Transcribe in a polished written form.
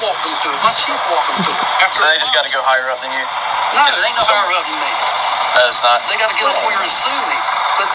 walk them to it. My chief walk them to it. So they just got to go higher up than you? No, they ain't no higher up than me. No, it's not. They got to get up where and sue me. But